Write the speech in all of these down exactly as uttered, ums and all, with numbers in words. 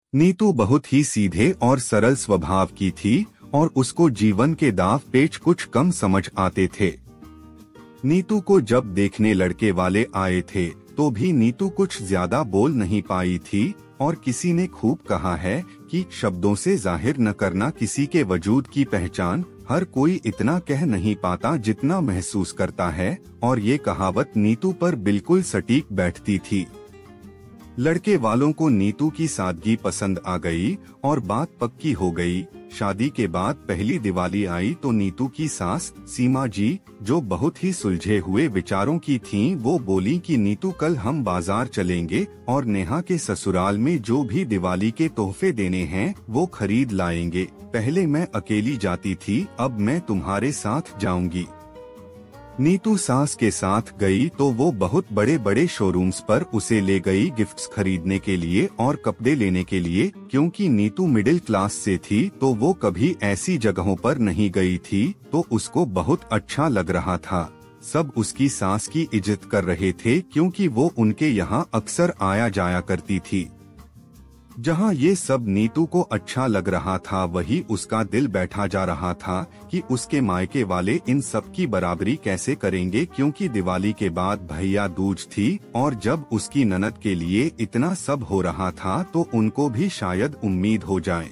नीतू बहुत ही सीधे और सरल स्वभाव की थी और उसको जीवन के दाव पेच कुछ कम समझ आते थे। नीतू को जब देखने लड़के वाले आए थे तो भी नीतू कुछ ज्यादा बोल नहीं पाई थी और किसी ने खूब कहा है कि शब्दों से जाहिर न करना किसी के वजूद की पहचान, हर कोई इतना कह नहीं पाता जितना महसूस करता है, और ये कहावत नीतू पर बिल्कुल सटीक बैठती थी। लड़के वालों को नीतू की सादगी पसंद आ गई और बात पक्की हो गई। शादी के बाद पहली दिवाली आई तो नीतू की सास सीमा जी, जो बहुत ही सुलझे हुए विचारों की थीं, वो बोली कि नीतू कल हम बाजार चलेंगे और नेहा के ससुराल में जो भी दिवाली के तोहफे देने हैं वो खरीद लाएंगे। पहले मैं अकेली जाती थी, अब मैं तुम्हारे साथ जाऊंगी। नीतू सास के साथ गई तो वो बहुत बड़े बड़े शोरूम्स पर उसे ले गई गिफ्ट्स खरीदने के लिए और कपड़े लेने के लिए। क्योंकि नीतू मिडिल क्लास से थी तो वो कभी ऐसी जगहों पर नहीं गई थी, तो उसको बहुत अच्छा लग रहा था। सब उसकी सास की इज्जत कर रहे थे क्योंकि वो उनके यहाँ अक्सर आया जाया करती थी। जहाँ ये सब नीतू को अच्छा लग रहा था, वही उसका दिल बैठा जा रहा था कि उसके मायके वाले इन सब की बराबरी कैसे करेंगे, क्योंकि दिवाली के बाद भैया दूज थी और जब उसकी ननद के लिए इतना सब हो रहा था तो उनको भी शायद उम्मीद हो जाए।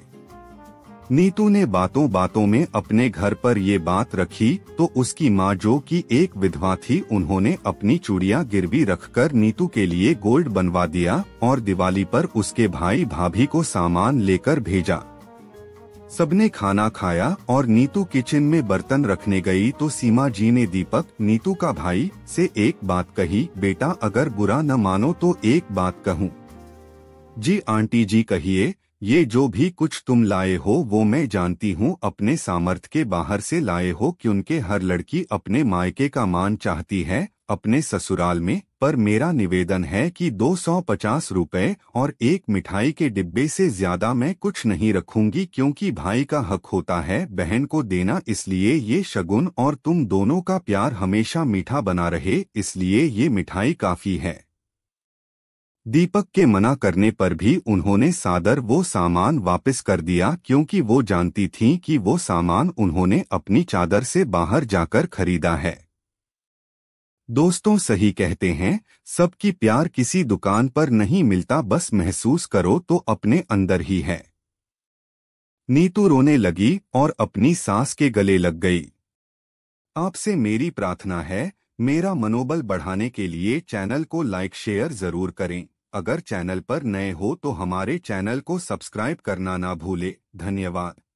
नीतू ने बातों बातों में अपने घर पर ये बात रखी तो उसकी माँ, जो कि एक विधवा थी, उन्होंने अपनी चूड़ियाँ गिरवी रखकर नीतू के लिए गोल्ड बनवा दिया और दिवाली पर उसके भाई भाभी को सामान लेकर भेजा। सबने खाना खाया और नीतू किचन में बर्तन रखने गई तो सीमा जी ने दीपक, नीतू का भाई, से एक बात कही, बेटा अगर बुरा न मानो तो एक बात कहूँ। जी आंटी जी कहिए। ये जो भी कुछ तुम लाए हो वो मैं जानती हूँ अपने सामर्थ्य के बाहर से लाए हो, क्योंकि हर लड़की अपने मायके का मान चाहती है अपने ससुराल में। पर मेरा निवेदन है कि दो सौ पचास रुपए और एक मिठाई के डिब्बे से ज्यादा मैं कुछ नहीं रखूंगी, क्योंकि भाई का हक होता है बहन को देना, इसलिए ये शगुन और तुम दोनों का प्यार हमेशा मीठा बना रहे, इसलिए ये मिठाई काफी है। दीपक के मना करने पर भी उन्होंने सादर वो सामान वापस कर दिया, क्योंकि वो जानती थीं कि वो सामान उन्होंने अपनी चादर से बाहर जाकर खरीदा है। दोस्तों सही कहते हैं, सबकी प्यार किसी दुकान पर नहीं मिलता, बस महसूस करो तो अपने अंदर ही है। नीतू रोने लगी और अपनी सास के गले लग गई। आपसे मेरी प्रार्थना है, मेरा मनोबल बढ़ाने के लिए चैनल को लाइक शेयर जरूर करें। अगर चैनल पर नए हो तो हमारे चैनल को सब्सक्राइब करना ना भूले। धन्यवाद।